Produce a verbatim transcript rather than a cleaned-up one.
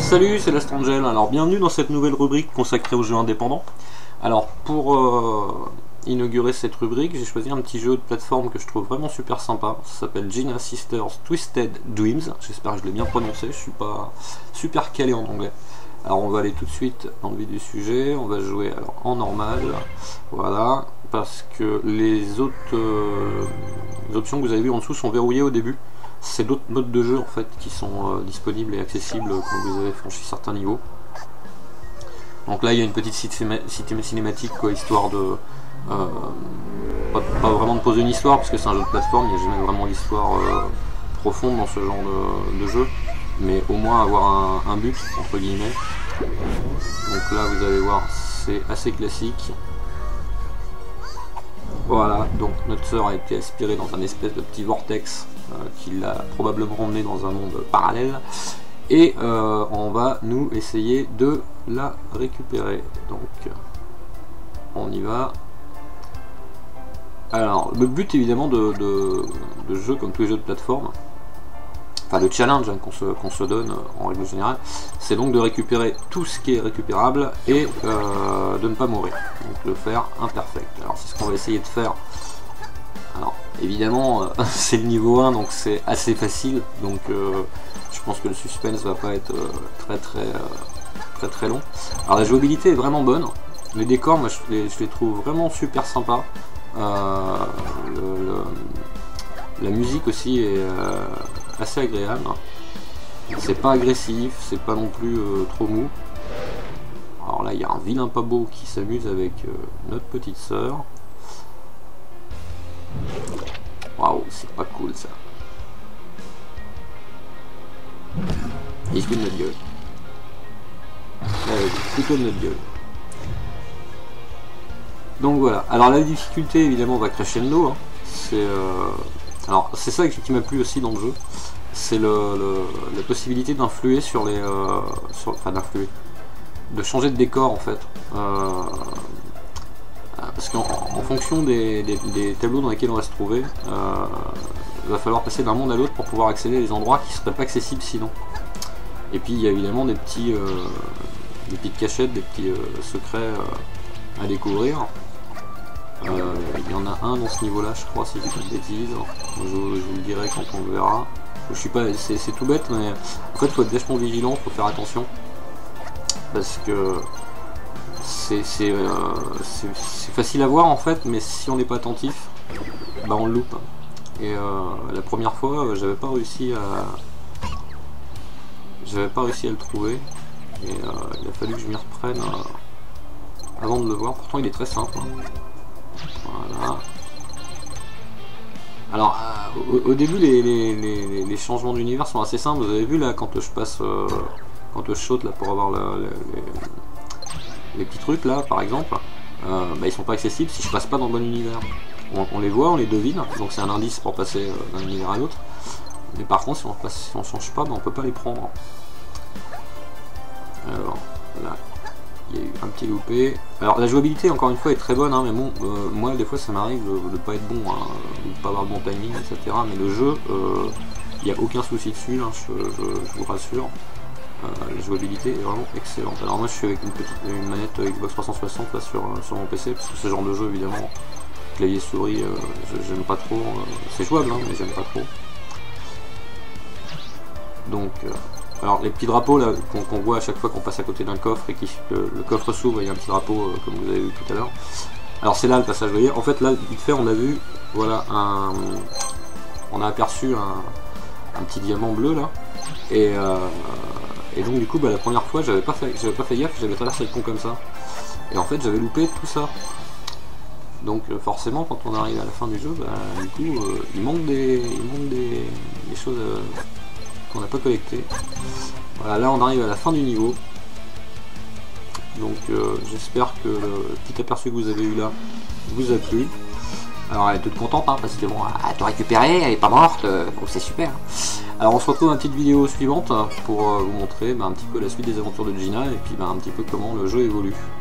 Salut, c'est Lastangel. Alors bienvenue dans cette nouvelle rubrique consacrée aux jeux indépendants. Alors pour euh, inaugurer cette rubrique, j'ai choisi un petit jeu de plateforme que je trouve vraiment super sympa. Ça s'appelle Gina Sisters Twisted Dreams. J'espère que je l'ai bien prononcé, je suis pas super calé en anglais. Alors on va aller tout de suite dans le vif du sujet. On va jouer alors en normal, voilà, parce que les autres euh, les options que vous avez vues en dessous sont verrouillées au début. C'est d'autres modes de jeu en fait qui sont euh, disponibles et accessibles quand vous avez franchi certains niveaux. Donc là il y a une petite cinématique quoi, histoire de euh, pas, pas vraiment de poser une histoire parce que c'est un jeu de plateforme, il n'y a jamais vraiment d'histoire euh, profonde dans ce genre de, de jeu, mais au moins avoir un, un but entre guillemets. Donc là vous allez voir, c'est assez classique. Voilà, donc notre sœur a été aspirée dans un espèce de petit vortex euh, qui l'a probablement emmené dans un monde parallèle. Et euh, on va nous essayer de la récupérer. Donc, on y va. Alors, le but évidemment de, de, de jeu comme tous les jeux de plateforme, enfin le challenge hein, qu'on se, qu'on se donne en règle générale, c'est donc de récupérer tout ce qui est récupérable et euh, de ne pas mourir, donc le faire imperfect. Alors c'est ce qu'on va essayer de faire. Alors évidemment euh, c'est le niveau un donc c'est assez facile, donc euh, je pense que le suspense va pas être euh, très très euh, très très long. Alors la jouabilité est vraiment bonne, les décors moi je les, je les trouve vraiment super sympas, euh, le, le, la musique aussi est euh, assez agréable, c'est pas agressif, c'est pas non plus euh, trop mou. Alors là il y a un vilain pas beau qui s'amuse avec euh, notre petite sœur. Waouh, c'est pas cool ça. Il se fout de notre gueule. Euh, plutôt de notre gueule. Donc voilà, alors la difficulté évidemment va crescendo, hein. C'est euh... alors c'est ça qui m'a plu aussi dans le jeu, c'est le, le, la possibilité d'influer sur les, euh, sur, enfin d'influer, de changer de décor en fait, euh, parce qu'en en fonction des, des, des tableaux dans lesquels on va se trouver, euh, il va falloir passer d'un monde à l'autre pour pouvoir accéder à des endroits qui ne seraient pas accessibles sinon. Et puis il y a évidemment des petits, euh, des petites cachettes, des petits euh, secrets euh, à découvrir. Euh, il y en a un dans ce niveau là je crois si je dis pas de bêtises, je, je vous le dirai quand on le verra. Je suis pas, c'est tout bête mais en fait il faut être vachement vigilant, il faut faire attention parce que c'est euh, facile à voir en fait, mais si on n'est pas attentif bah on le loupe. Et euh, la première fois j'avais pas réussi à j'avais pas réussi à le trouver et euh, il a fallu que je m'y reprenne euh, avant de le voir. Pourtant il est très simple hein. Voilà. Alors euh, au, au début les, les, les, les changements d'univers sont assez simples. Vous avez vu là quand je passe euh, quand je saute là pour avoir la, la, les, les petits trucs là par exemple, euh, bah, ils sont pas accessibles si je passe pas dans le bon univers. On, on les voit, on les devine, donc c'est un indice pour passer euh, d'un univers à l'autre. Mais par contre si on passe, si on change pas, bah, on peut pas les prendre. Alors là. Il y a eu un petit loupé. Alors la jouabilité encore une fois est très bonne, hein, mais bon, euh, moi des fois ça m'arrive de ne pas être bon, hein, de ne pas avoir le bon timing, et cetera. Mais le jeu, euh, il n'y a aucun souci dessus, hein, je, je, je vous rassure. Euh, la jouabilité est vraiment excellente. Alors moi je suis avec une petite une manette Xbox trois cent soixante là, sur, sur mon P C, parce que ce genre de jeu évidemment, clavier souris, euh, j'aime pas trop. Euh, c'est jouable, hein, mais j'aime pas trop. Donc... Euh, alors les petits drapeaux là qu'on qu'on voit à chaque fois qu'on passe à côté d'un coffre et que le, le coffre s'ouvre, il y a un petit drapeau euh, comme vous avez vu tout à l'heure. Alors c'est là le passage, vous voyez, en fait là vite fait on a vu, voilà, un, on a aperçu un, un petit diamant bleu là, et, euh, et donc du coup bah, la première fois j'avais pas fait j'avais pas fait gaffe, j'avais traversé le pont comme ça, et en fait j'avais loupé tout ça. Donc euh, forcément quand on arrive à la fin du jeu, bah, du coup euh, il manque des, il manque des, des choses euh, qu'on n'a pas collecté. Voilà, là on arrive à la fin du niveau. Donc euh, j'espère que le petit aperçu que vous avez eu là vous a plu. Alors elle est toute contente hein, parce que bon, elle t'a récupéré, elle est pas morte, euh, donc c'est super. Alors on se retrouve dans une petite vidéo suivante pour euh, vous montrer bah, un petit peu la suite des aventures de Gina et puis bah, un petit peu comment le jeu évolue.